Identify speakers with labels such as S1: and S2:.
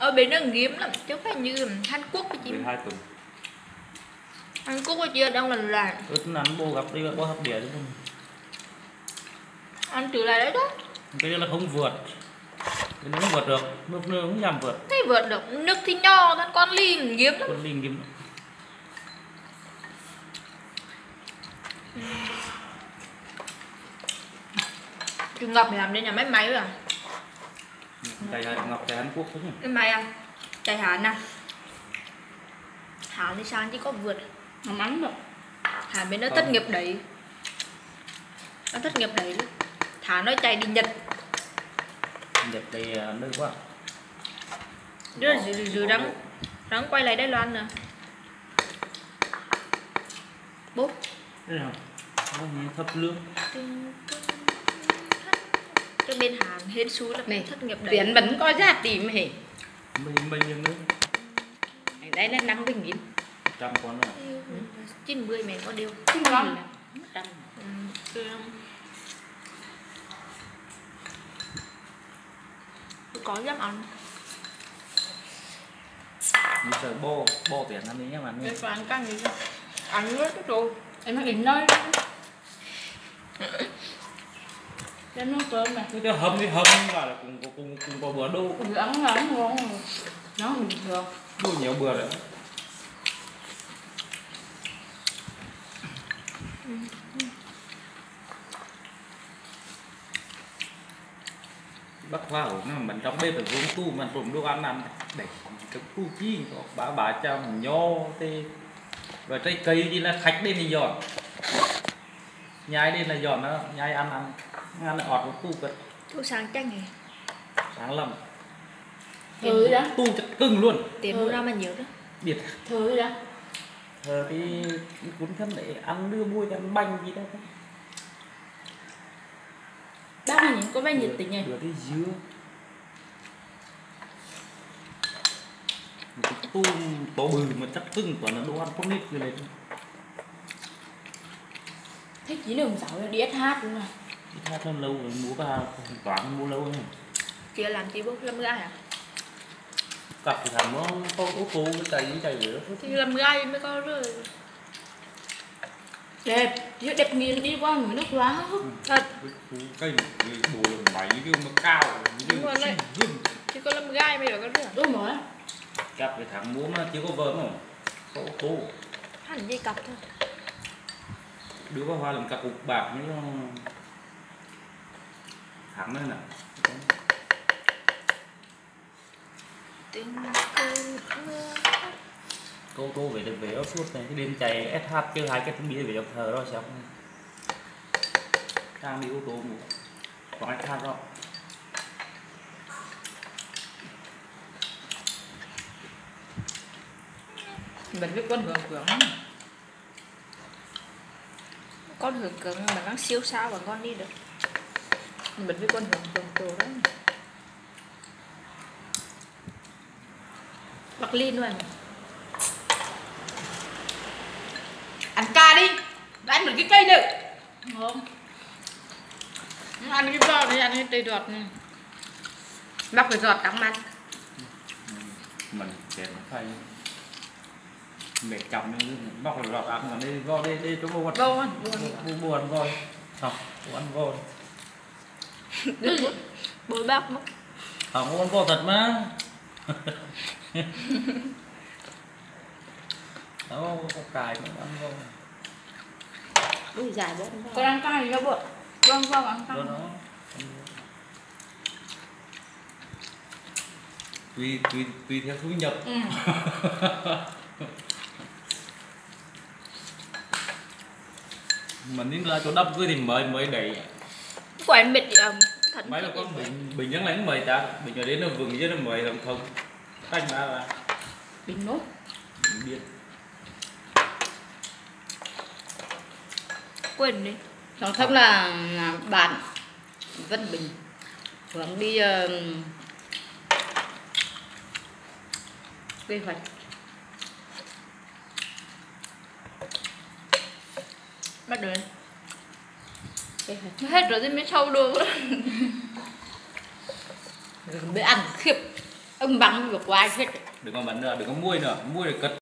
S1: ở bên nó nghiêm lắm chứ không phải như Hàn Quốc với chị.
S2: 12 tuần.
S1: Hàn Quốc với chị đang là
S2: Ướt nắn bố gặp đi bố hấp đĩa chứ không.
S1: Ăn từ lại đấy đó.
S2: Cái đó là không vượt. Cái nó không vượt được, nước không nhằm vượt.
S1: Thế vượt được, nước thì nho, thân con lim nghiêm lắm.
S2: Con linh nghiêm.
S1: Chú Ngọc thì làm đến nhà máy máy rồi à?
S2: Đây là Ngọc tại Hàn Quốc không?
S1: Cái máy à? Chạy Hàn à? Hàn thì sao chỉ có vượt.
S3: Nó mắn được.
S1: Hàn bên nó thất nghiệp đấy. Nó thất nghiệp đấy. Thả nó chạy đi Nhật.
S2: Nhật thì nơi quá.
S1: Rồi dự đang quay lại Đài Loan nè. Bố.
S2: Đây nào. Thấp lương.
S1: Cái bên Hàn hên xui là
S3: này
S1: thất nghiệp đấy.
S3: Tiến bánh có giá trị mà hề.
S2: Mình như nữa.
S3: Đây là 50.000.
S2: 100 con rồi.
S1: 90 mẹ có điều.
S3: Không ngon. 100.
S1: Có dám ăn.
S2: Mình sợ bò tiền ăn đi nhé mà.
S1: Cái phải ăn căng gì sao? Ăn hết cái đồ.
S3: Em ăn đến nơi. Em nấu cơm mà.
S2: Cứ cho hầm đi hầm là cùng có bữa đô.
S3: Bữa ăn ngon rồi. Nó bình thường.
S2: Đô nhiều bữa rồi. Bác Hoa của nó mình trong bếp phải vuông tu mình trộm đồ ăn để cái tu chi bà cho nho thì và trái cây thì là khách đến thì dọn nhai đến là dọn nó nhai ăn ọt của tu cất
S1: Tu sang chanh này.
S2: sáng lắm
S3: Thử đó.
S2: tu chặt cưng luôn
S1: Tiền mua ra mà nhiều đó.
S2: biệt
S3: Thử đó.
S2: thì cuốn thân để ăn đưa bui ăn bánh gì đó
S3: Bác này có bao nhiêu tình nhỉ?
S2: đưa cái dưa một cái tu to bự mà chắc cưng toàn là đồ ăn con nít như này
S3: Thích chỉ đường 6 là đi SH luôn à.
S2: hát hơn lâu rồi mua cả toán mua lâu rồi
S1: Chị làm chi bố? Làm gai à?
S2: cặp thì thằng nó có ô tô cái chạy vậy đó
S1: Thì làm gai mới có rồi.
S3: Đẹp, chứ đẹp nghiền đi qua người nước quá.
S1: Thật.
S2: cây đồ máy cái mà cao
S1: Đúng rồi đấy. Chứ có làm gai mới được có rồi.
S3: Đúng rồi.
S2: cặp thì thằng mua mà chưa có vợ mà có ô tô
S1: Hẳn dây cặp thôi.
S2: đứa có hoa làm cặp cục bạc như thằng này nè
S1: Tình cơn mưa.
S2: ô tô về được về ở suốt này cái đêm chạy SH chơi hai cái thằng bia về đọc thờ đó xong đang đi ô tô một còn SH đó
S3: Mình biết con hưởng hưởng.
S1: Con hưởng cứng mà nó siêu sao và con đi được.
S3: Mình biết con hưởng hưởng đồ đó.
S1: Bạc Linh luôn.
S3: Ăn ca đi. Ăn một cái cây nữa. Không. Ăn cái giò này, ăn cái tây đọt này. Bác phải giọt đắng mặt.
S2: mình kẹt nó phải mệt chồng nên bóc rồi lọt ăn mà đi vô đi chỗ buồn buồn rồi không ăn vô
S1: Bố bác mất.
S2: không ăn vô thật mà đó có cài nó ăn vô
S3: Ui dài bố. Con ăn cay gì đâu bữa. Vâng ăn cay.
S2: đó tùy theo thu nhập mình đến ra chỗ đắp cái thì mới đẩy
S1: Quán biệt thật.
S2: mấy là con bình nhắn lãnh mời ta bình ở đến nó vừng chứ nó mời làm không canh ra là
S3: Bình nốt.
S2: biết
S1: Quên đi.
S3: Nói thật là bạn Vân Bình hướng đi quy hoạch.
S1: Bắt đầu.
S3: Quy hoạch.
S1: Hết rồi thì mới sâu được.
S3: Mới ăn khiếp. Bằng việc quay hết.
S2: Đừng có bắn nữa, đừng có muôi nữa, muôi để cất